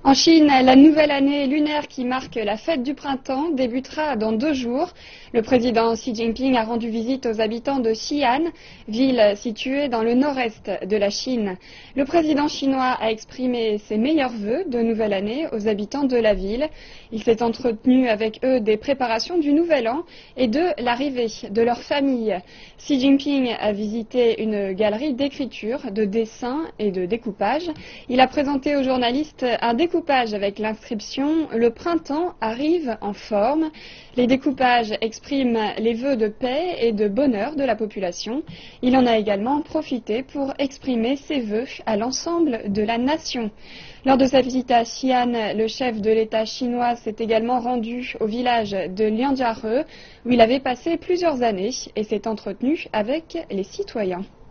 En Chine, la nouvelle année lunaire qui marque la fête du printemps débutera dans 2 jours. Le président Xi Jinping a rendu visite aux habitants de Xi'an, ville située dans le nord-est de la Chine. Le président chinois a exprimé ses meilleurs vœux de nouvelle année aux habitants de la ville. Il s'est entretenu avec eux des préparations du nouvel an et de l'arrivée de leur famille. Xi Jinping a visité une galerie d'écriture, de dessins et de découpage. Il a présenté aux journalistes un découpage avec l'inscription « Le printemps arrive en forme ». Les découpages expriment les vœux de paix et de bonheur de la population. Il en a également profité pour exprimer ses vœux à l'ensemble de la nation. Lors de sa visite à Xi'an, le chef de l'État chinois s'est également rendu au village de Lianjiare où il avait passé plusieurs années et s'est entretenu avec les citoyens.